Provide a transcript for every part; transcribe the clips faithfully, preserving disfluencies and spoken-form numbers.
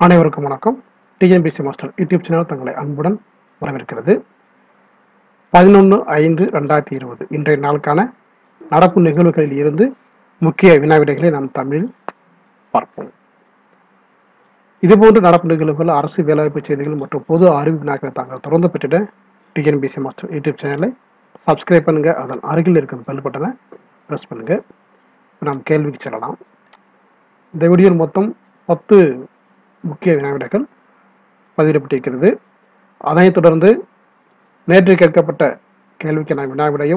அனைவருக்கும் வணக்கம். TNPSC master YouTube channel தங்களை அன்புடன் வரவேற்கிறது. பதினொன்று ஐந்து ரெண்டாயிரத்தி இருபது இன்றைய நாளுக்கான நடப்பு நிகழ்வுகளில் இருந்து முக்கிய வினாவிடைகளை நாம் தமிழில் பார்ப்போம். இதுபோன்ற நடப்பு நிகழ்வுகள், அரசு வேலைவாய்ப்பு செய்திகள் மற்றும் பொது அறிவு வினாக்களை தாங்கள் தொடர்ந்து பெற்றிட டிஎன்பிசி மாஸ்டர் யூடியூப் சேனலை சப்ஸ்கிரைப் பண்ணுங்க. அதன் அருகில் இருக்கும் பெல் பட்டனை பிரஸ் பண்ணுங்க. நாம் கேள்விக்கு செல்லலாம். இந்த வீடியோவில் மொத்தம் பத்து முக்கிய வினாவிடைகள் பதிவிடப்பட்டிருக்கிறது. அதனைத் தொடர்ந்து நேற்று கேட்கப்பட்ட கேள்விக்கான வினாவிடையும்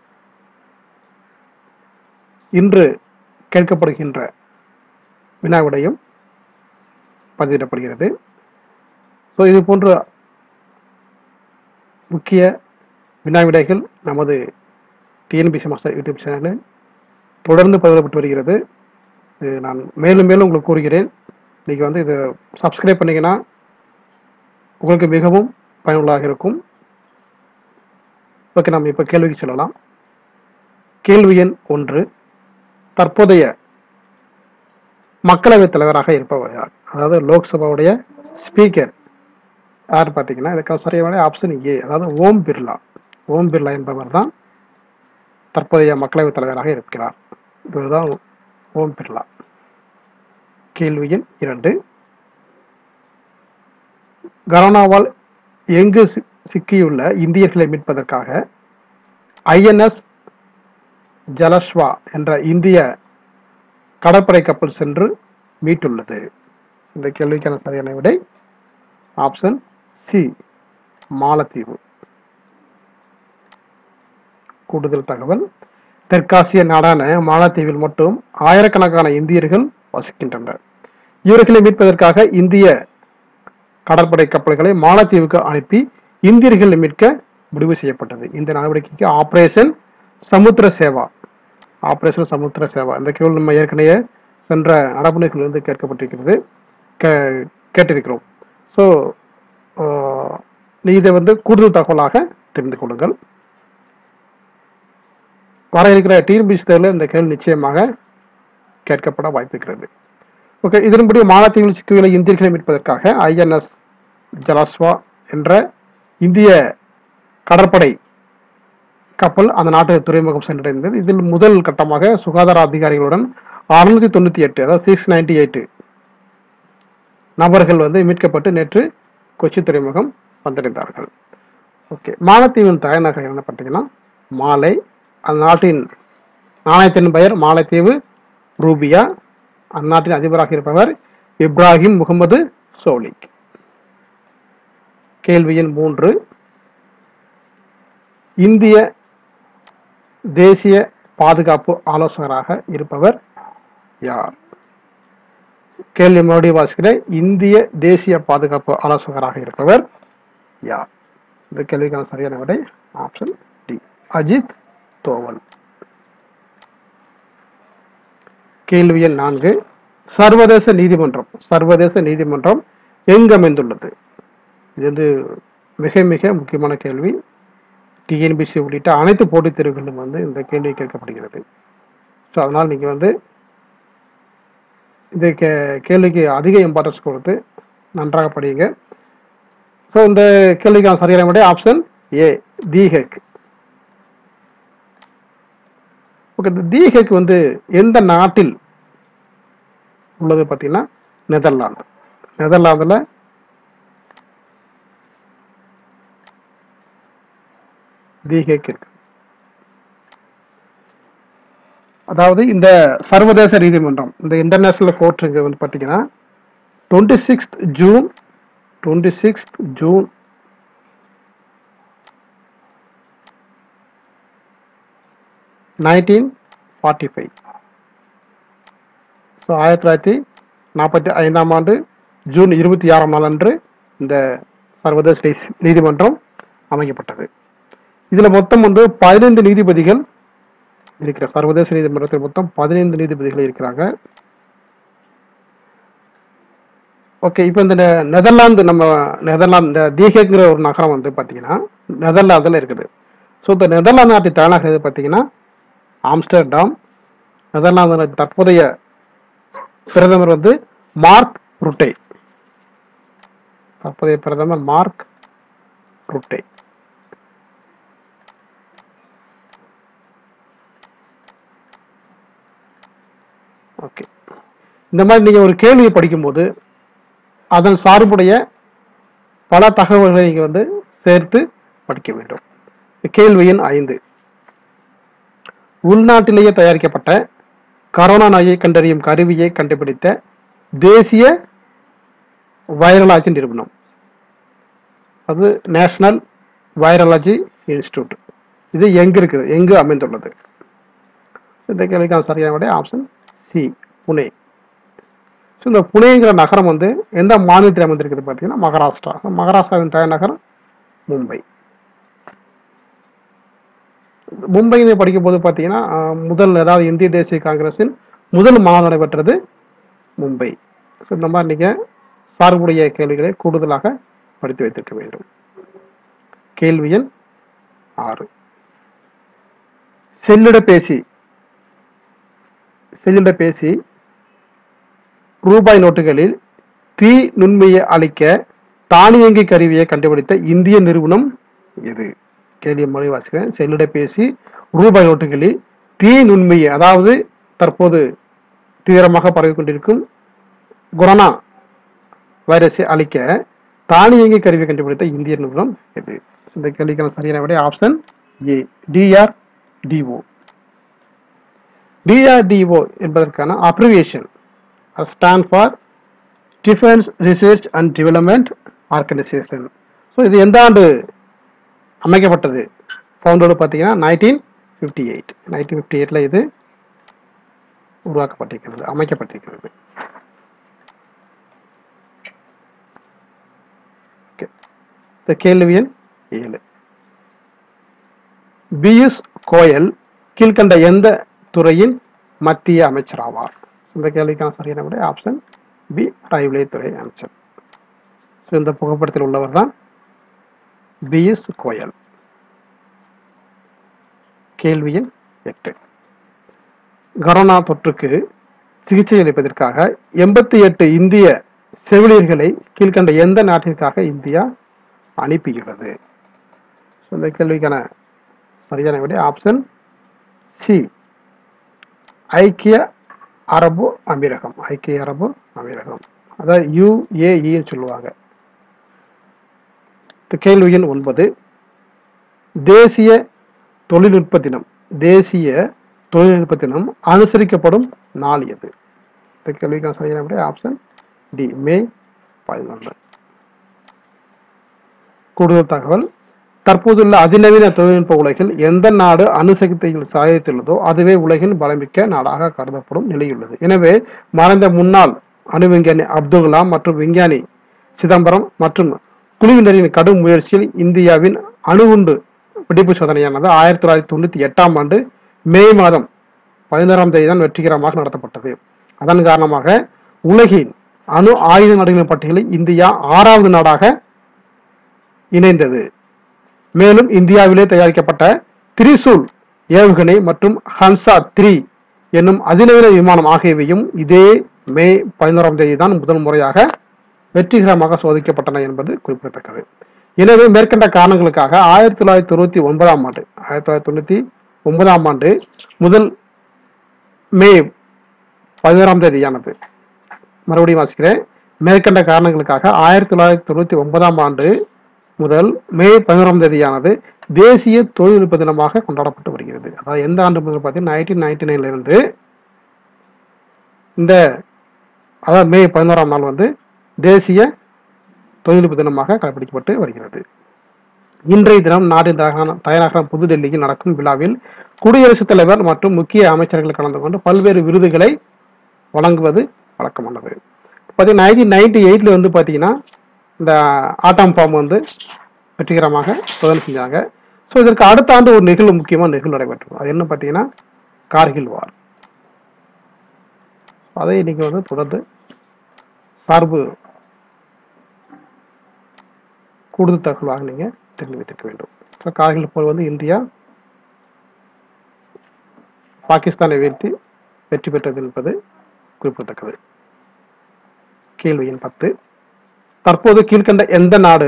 இன்று கேட்கப்படுகின்ற வினாவிடையும் பதிவிடப்படுகிறது. ஸோ இது போன்ற முக்கிய வினாவிடைகள் நமது டிஎன்பிசி மாஸ்டர் யூடியூப் சேனலில் தொடர்ந்து பதிவிடப்பட்டு வருகிறது. நான் மேலும் மேலும் உங்களுக்கு கூறுகிறேன், நீங்கள் வந்து இதை சப்ஸ்கிரைப் பண்ணிங்கன்னா உங்களுக்கு மிகவும் பயனுள்ளதாக இருக்கும். ஓகே, நாம் இப்போ கேள்விக்கு செல்லலாம். கேள்வி எண் ஒன்று, தற்போதைய மக்களவைத் தலைவராக இருப்பவர் யார்? அதாவது லோக்சபாவுடைய ஸ்பீக்கர் யார் பார்த்தீங்கன்னா, இதுக்கு சரியான ஆப்ஷன் ஏ, அதாவது ஓம் பிர்லா. ஓம் பிர்லா என்பவர் தான் தற்போதைய மக்களவைத் தலைவராக இருக்கிறார். இவர்தான் ஓம் பிர்லா. கேள்வி எண் இரண்டு, கரோனாவால் எங்கு சிக்கியுள்ள இந்தியர்களை மீட்பதற்காக ஐஎன்எஸ் ஜலஸ்வா என்ற இந்திய கடற்படை கப்பல் சென்று மீட்டுள்ளது. இந்த கேள்விக்கான சரியான விடை ஆப்ஷன் சி, மாலத்தீவு. கூடுதல் தகவல், தெற்காசிய நாடான மாலத்தீவில் மட்டும் ஆயிரக்கணக்கான இந்தியர்கள் வசிக்கின்றனர். இவர்களை மீட்பதற்காக இந்திய கடற்படை கப்பல்களை மாலத்தீவுக்கு அனுப்பி இந்தியர்களை மீட்க முடிவு செய்யப்பட்டது. இந்த நடவடிக்கைக்கு ஆபரேஷன் சமுத்திர சேவா ஆபரேஷன் சமுத்திர சேவா இந்த கேள்வி நம்ம ஏற்கனவே சென்ற நடப்பு நிகழ்விலிருந்து கேட்கப்பட்டிருக்கிறது, கேட்டிருக்கிறோம். ஸோ இதை வந்து கூடுதல் தகவலாக தெரிந்து கொள்ளுங்கள். வர இருக்கிற டிஎன்பிசி தேர்வில் இந்த கேள்வி நிச்சயமாக கேட்கப்பட வாய்ப்பிருக்கிறது. ஓகே, இதன்படி மாலத்தீவில் சிக்கியுள்ள இந்தியர்களை மீட்பதற்காக ஐஎன்எஸ் ஜலஸ்வா என்ற இந்திய கடற்படை கப்பல் அந்த நாட்டு துறைமுகம் சென்றடைந்தது. இதில் முதல் கட்டமாக சுகாதார அதிகாரிகளுடன் அறுநூத்தி தொண்ணூத்தி எட்டு அதாவது சிக்ஸ் நைன்டி எயிட் நபர்கள் வந்து மீட்கப்பட்டு நேற்று கொச்சி துறைமுகம் வந்தடைந்தார்கள். ஓகே, மாலத்தீவின் தலைநகர் என்ன பார்த்தீங்கன்னா மாலை. அந்த நாட்டின் நாணயத்தின் பெயர் மாலத்தீவு ரூபியா. அந்நாட்டின் அதிபராக இருப்பவர் இப்ராஹிம் முகமது சோலிக். கேள்வி எண் மூன்று, இந்திய தேசிய பாதுகாப்பு ஆலோசகராக இருப்பவர் யார்? கேள்வி மறுபடியும் வாசிக்கிறேன். இந்திய தேசிய பாதுகாப்பு ஆலோசகராக இருப்பவர் யார்? இந்த கேள்விக்கான சரியான விடை ஆப்ஷன் டி, அஜித் தோவல். கேள்வி எண் நான்கு, சர்வதேச நீதிமன்றம் சர்வதேச நீதிமன்றம் எங்கு அமைந்துள்ளது? இது வந்து மிக மிக முக்கியமான கேள்வி. டிஎன்பிசி உள்ளிட்ட அனைத்து போட்டித் தேர்வுகளிலும் வந்து இந்த கேள்வி கேட்கப்படுகிறது. ஸோ அதனால் நீங்கள் வந்து இந்த கே கேள்விக்கு அதிக இம்பார்ட்டன்ஸ் கொடுத்து நன்றாக படியுங்க. ஸோ இந்த கேள்விக்கான சரியான விடை option A, the Hague. Okay, இந்த தி ஹேக் வந்து எந்த நாட்டில் உள்ளது பார்த்தீங்கன்னா நெதர்லாந்து. நெதர்லாந்துல தி ஹேக் இருக்கு. அதாவது இந்த சர்வதேச நீதிமன்றம், இந்த இன்டர்நேஷனல் கோர்ட் வந்து பார்த்தீங்கன்னா twenty sixth June twenty sixth June nineteen forty five so ஆயிரத்தி தொள்ளாயிரத்தி நாற்பத்தி ஐந்தாம் ஆண்டு ஜூன் இருபத்தி ஆறாம் நாள் அன்று இந்த சர்வதேச நீதிமன்றம் அமைக்கப்பட்டது. இதில் மொத்தம் வந்து பதினைந்து நீதிபதிகள் இருக்கிற சர்வதேச நீதிமன்றத்தில் மொத்தம் பதினைந்து நீதிபதிகள் இருக்கிறாங்க. ஓகே, இப்போ இந்த நெதர்லாந்து நம்ம நெதர்லாந்து இந்த தி ஹேக்ங்கிற ஒரு நகரம் வந்து பார்த்தீங்கன்னா நெதர்லாந்தில் இருக்குது. ஸோ இந்த நெதர்லாந்து நாட்டின் தலைநகர் எது பார்த்தீங்கன்னா ஆம்ஸ்டர்டாம். நெதர்லாந்து தற்போதைய பிரதமர் வந்து மார்க் ருட்டே. தற்போதைய பிரதமர் மார்க் ருட்டே. ஓகே, இந்த மாதிரி நீங்க ஒரு கேள்வியை படிக்கும்போது அதன் சார்புடைய பல தகவல்களை நீங்க வந்து சேர்த்து படிக்க வேண்டும். கேள்வி எண் ஐந்து. உள்நாட்டிலேயே தயாரிக்கப்பட்ட கரோனா நோயை கண்டறியும் கருவியை கண்டுபிடித்த தேசிய வைரலாஜி நிறுவனம் அது நேஷனல் வைரலாஜி இன்ஸ்டிடியூட். இது எங்க இருக்குது, எங்கு அமைந்துள்ளது? இந்த கேள்விக்கான சரியான விடை ஆப்ஷன் சி, புனே. இந்த புனேங்கிற நகரம் வந்து எந்த மாநிலத்தில் அமைந்திருக்குது பார்த்தீங்கன்னா மகாராஷ்டிரா. மகாராஷ்டிராவின் தலைநகரம் மும்பை. மும்பையில படிக்கும் போது பார்த்தீங்கன்னா முதல், அதாவது இந்திய தேசிய காங்கிரசின் முதல் மாநாடு நடைபெற்றது மும்பை. இந்த மாதிரி நீங்க சார்புடைய கேள்விகளை கூடுதலாக படித்து வைத்திருக்க வேண்டும். கேள்வி எண் ஆறு. செல்லிடப்பேசி செல்லிடப்பேசி ரூபாய் நோட்டுகளில் தீ நுண்மையை அளிக்க தானியங்கி கருவியை கண்டுபிடித்த இந்திய நிறுவனம் எது? கேள்வி மொழி வாசிக்கிறேன். செல்லிடப்பேசி ரூபாய் நோட்டுகளில் தீ நுண்மையை, அதாவது தற்போது தீவிரமாக பரவி கொண்டிருக்கும் கொரோனா வைரஸை அளிக்க தானியங்கி கருவியை கண்டுபிடித்த இந்திய நிறுவனம் எது? இந்த கேள்விக்கான சரியான விடை ஆப்ஷன் ஏ, டிஆர்டிஓ. டிஆர்டிஓ என்பதற்கான abbreviation stand for defence research and development organisation. So இது எந்த ஆண்டு அமைக்கப்பட்டது? ஃபவுண்டோடு பார்த்தீங்கன்னா nineteen fifty eight nineteen fifty எயிட்ல இது உருவாக்கப்பட்டிருக்கிறது, அமைக்கப்பட்டிருக்கிறது. இந்த கேள்வி எண் ஏழு. பியூஷ் கோயல் கீழ்கண்ட எந்த துறையின் மத்திய அமைச்சர் ஆவார்? இந்த கேள்விக்கான சரியான விடை ஆப்ஷன் பி, ரயில்வே துறை அமைச்சர். இந்த புகைப்படத்தில் உள்ளவர் தான் பியூஷ் கோயல். கேள்வி எண் எட்டு. கொரோனா தொற்றுக்கு சிகிச்சை அளிப்பதற்காக எண்பத்தி எட்டு இந்திய செவிலியர்களை கீழ்கண்ட எந்த நாட்டிற்காக இந்தியா அனுப்பியுள்ளது? இந்த கேள்விக்கான சரியான விடை ஆப்ஷன் சி, ஐக்கிய அரபு அமீரகம். ஐக்கிய அரபு அமீரகம், அதாவது யுஏஇ சொல்லுவாங்க. கேள்வி எண் ஒன்பது. தேசிய தொழில்நுட்ப தினம் தேசிய தொழில்நுட்ப தினம் அனுசரிக்கப்படும் நாள் எது? இந்த கேள்விக்கான சரியான விடை ஆப்ஷன் டி, மே பதினொன்று. கூடுதல் தகவல். தற்போதுள்ள அதிநவீன தொழில்நுட்ப உலகில் எந்த நாடு அணுசக்தியில் சாதித்துள்ளதோ அதுவே உலகின் பலமிக்க நாடாக கருதப்படும் நிலையுள்ளது. எனவே மறைந்த முன்னாள் அணு விஞ்ஞானி அப்துல் கலாம் மற்றும் விஞ்ஞானி சிதம்பரம் மற்றும் குழுவினரின் கடும் முயற்சியில் இந்தியாவின் அணுகுண்டு வெடிப்பு சோதனையானது ஆயிரத்தி தொள்ளாயிரத்தி தொண்ணூத்தி எட்டாம் ஆண்டு மே மாதம் பதினோராம் தேதி தான் வெற்றிகரமாக நடத்தப்பட்டது. அதன் காரணமாக உலகின் அணு ஆயுத நாடுகளின் பட்டியலில் இந்தியா ஆறாவது நாடாக இணைந்தது. மேலும் இந்தியாவிலே தயாரிக்கப்பட்ட திரிசூல் ஏவுகணை மற்றும் ஹன்சா த்ரீ என்னும் அதிநவீன விமானம் ஆகியவையும் இதே மே பதினோராம் தேதி தான் முதல் முறையாக வெற்றிகரமாக சோதிக்கப்பட்டன என்பது குறிப்பிடத்தக்கது. எனவே மேற்கண்ட காரணங்களுக்காக ஆயிரத்தி தொள்ளாயிரத்தி தொண்ணூத்தி ஒன்பதாம் ஆண்டு ஆயிரத்தி தொள்ளாயிரத்தி தொண்ணூத்தி ஒன்பதாம் ஆண்டு முதல் மே பதினோராம் தேதியானது, மறுபடியும் வாசிக்கிறேன், மேற்கண்ட காரணங்களுக்காக ஆயிரத்தி தொள்ளாயிரத்தி தொண்ணூத்தி ஒன்பதாம் ஆண்டு முதல் மே பதினோராம் தேதியானது தேசிய தொழில்நுட்ப தினமாக கொண்டாடப்பட்டு வருகிறது. அதாவது எந்த ஆண்டு முதல் பார்த்தீங்கன்னா நைன்டீன் நைன்டி நைன்ல இருந்து இந்த அதாவது மே பதினோராம் நாள் வந்து தேசிய தொழில்நுட்ப தினமாக கடைபிடிக்கப்பட்டு வருகிறது. இன்றைய தினம் நாட்டின் தலைநகரம் புதுடெல்லியில் நடக்கும் விழாவில் குடியரசுத் தலைவர் மற்றும் முக்கிய அமைச்சர்கள் கலந்து கொண்டு பல்வேறு விருதுகளை வழங்குவது வழக்கமானது. பார்த்தீங்கன்னா நைன்டீன் நைன்டி எயிட்ல வந்து பார்த்தீங்கன்னா இந்த ஆட்டம் பாம் வந்து வெற்றிகரமாக சோதனை செஞ்சாங்க. ஸோ இதற்கு அடுத்த ஆண்டு ஒரு நிகழ்வு, முக்கியமான நிகழ்வு நடைபெற்றது. அது என்ன பார்த்தீங்கன்னா கார்கில் வார். அதை இன்னைக்கு வந்து தொடர்ந்து சார்பு கூடுதல் தகவலாக நீங்க தெரிந்து வைத்திருக்க வேண்டும். கார்கில் போர் வந்து இந்தியா பாகிஸ்தானை வீழ்த்தி வெற்றி பெற்றது என்பது குறிப்பிடத்தக்கது. கேள்வி எண் பத்து. தற்போது கீழ்கண்ட எந்த நாடு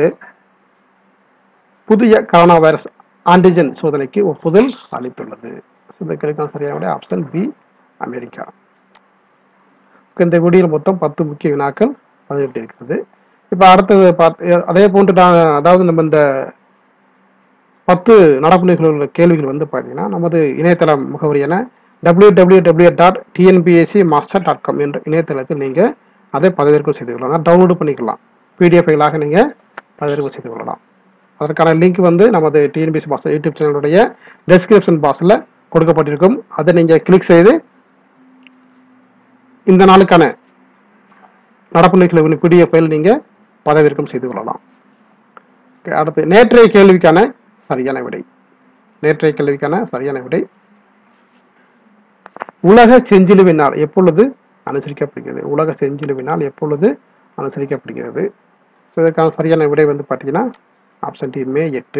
புதிய கரோனா வைரஸ் ஆன்டிஜென் சோதனைக்கு ஒப்புதல் அளித்துள்ளது? இதற்கான சரியான விடை ஆப்ஷன் பி, அமெரிக்கா. இந்த வீடியோவில் மொத்தம் பத்து முக்கிய வினாக்கள் பதிவிட்டிருக்கிறது. இப்போ அடுத்தது பார்த்து அதே போன்று நான் அதாவது நம்ம இந்த பத்து நடப்பு நிகழ்வுள்ள கேள்விகள் வந்து பார்த்தீங்கன்னா நமது இணையதள முகவரியான W W W dot TNPSC master dot com என்ற இணையதளத்தில் நீங்கள் அதை பதிவிறக்கம் செய்து கொள்ளலாம், டவுன்லோடு பண்ணிக்கலாம், பிடிஎஃப் ஃபைலாக நீங்கள் பதிவிறக்கம் செய்து கொள்ளலாம். அதற்கான லிங்க் வந்து நமது டிஎன்பிஎஸ்சி மாஸ்டர் யூடியூப் சேனலுடைய டெஸ்கிரிப்ஷன் பாக்ஸில் கொடுக்கப்பட்டிருக்கும். அதை நீங்கள் கிளிக் செய்து இந்த நாளுக்கான நடப்பு நிகழ்வுகளின் பிடிஎஃப் ஃபைல் நீங்கள் பதிவிறக்கம் செய்து கொள்ளலாம். அடுத்து நேற்றைய கேள்விக்கான சரியான விடை. நேற்றைய கேள்விக்கான சரியான விடை உலக செஞ்சிலுவை நாள் எப்பொழுது அனுசரிக்கப்படுகிறது? உலக செஞ்சிலுவை நாள் எப்பொழுது அனுசரிக்கப்படுகிறது? இதற்கான சரியான விடை வந்து பார்த்தீங்கன்னா ஆப்ஷன் டி, மே எட்டு.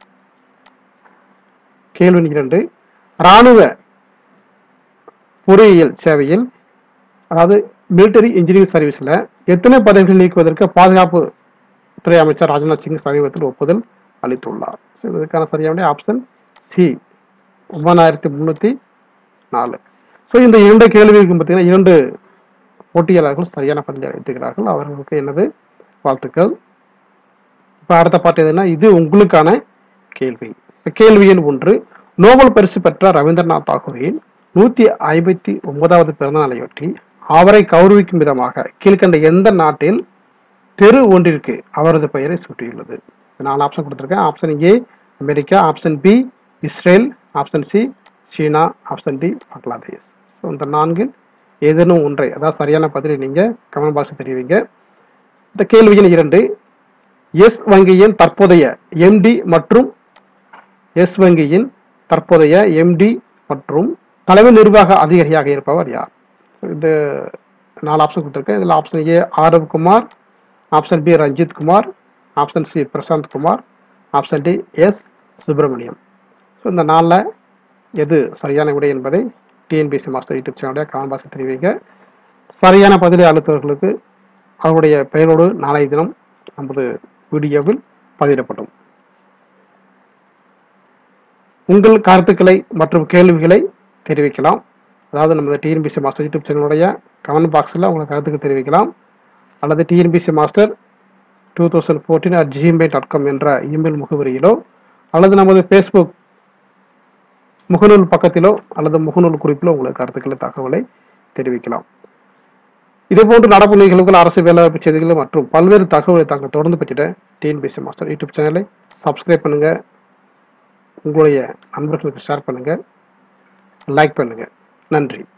கேள்வி இரண்டு, இராணுவ பொறியியல் சேவையில் அதாவது மிலிட்டரி இன்ஜினியரிங் சர்வீஸ்ல எத்தனை பதவிகள் நீக்குவதற்கு பாதுகாப்பு துறை அமைச்சர் ராஜ்நாத் சிங் சமீபத்தில் ஒப்புதல் அளித்துள்ளார்? இதற்கான சரியான ஆப்ஷன் சி, ஒன்பதாயிரத்தி முன்னூத்தி நாலு. ஸோ இந்த இரண்டு கேள்விகளுக்கு பார்த்தீங்கன்னா இரண்டு போட்டியாளர்கள் சரியான பதிலை அளித்துக்கிறார்கள். அவர்களுக்கு எனது வாழ்த்துக்கள். இப்போ அடுத்த பாட்டு எதுனா இது உங்களுக்கான கேள்வி. கேள்வி எண் ஒன்று, நோபல் பரிசு பெற்ற ரவீந்திரநாத் தாகூரின் நூத்தி ஐம்பத்தி ஒன்பதாவது பிறந்த நாளையொட்டி அவரை கௌரவிக்கும் விதமாக கீழ்கண்ட எந்த நாட்டில் தெரு ஒன்றிற்கு அவரது பெயரை சூட்டியுள்ளது? நாலு ஆப்ஷன் கொடுத்துருக்கேன். Option A America, option B Israel, option C சீனா, ஆப்ஷன் டி பங்களாதேஷ். ஸோ இந்த நான்கில் ஏதேனும் ஒன்றை அதாவது சரியான பதிலை நீங்கள் கமெண்ட் பாக்ஸில் தெரிவிங்க. இந்த கேள்வியின் இரண்டு, எஸ் வங்கியின் தற்போதைய எம்டி மற்றும் எஸ் வங்கியின் தற்போதைய எம்டி மற்றும் தலைமை நிர்வாக அதிகாரியாக இருப்பவர் யார்? இந்த நாலு ஆப்ஷன் கொடுத்துருக்கேன். இதில் option A Aarav Kumar, option B Ranjith Kumar, option C Prashanth Kumar, option D S Subramaniam. So இந்த நாளில் எது சரியான விடை என்பதை டிஎன்பிஎஸ்சி மாஸ்டர் யூடியூப் சேனலுடைய கமெண்ட் பாக்ஸில் தெரிவிங்க. சரியான பதிலை அளித்தவர்களுக்கு அவருடைய பெயரோடு நாளைய தினம் நமது வீடியோவில் பதிவிடப்படும். உங்கள் கருத்துக்களை மற்றும் கேள்விகளை தெரிவிக்கலாம். அதாவது நமது டிஎன்பிஎஸ்சி மாஸ்டர் யூடியூப் சேனலுடைய கமெண்ட் பாக்ஸில் உங்களை கருத்துக்கள் தெரிவிக்கலாம். அல்லது TNPSC master two thousand fourteen at Gmail dot com என்ற இமெயில் முகவரியிலோ அல்லது நமது ஃபேஸ்புக் முகநூல் பக்கத்திலோ அல்லது முகநூல் குறிப்பிலோ உங்களுக்கு கருத்துக்களை தகவலை தெரிவிக்கலாம். இதேபோன்று நடப்பு நிகழ்வுகள், அரசு வேலைவாய்ப்பு செய்திகள் மற்றும் பல்வேறு தகவலை தாங்கள் தொடர்ந்து பெற்றிட டிஎன்பிஎஸ்சி மாஸ்டர் யூடியூப் சேனலை சப்ஸ்கிரைப் பண்ணுங்க, உங்களுடைய நண்பர்களுக்கு ஷேர் பண்ணுங்க, லைக் பண்ணுங்க. நன்றி.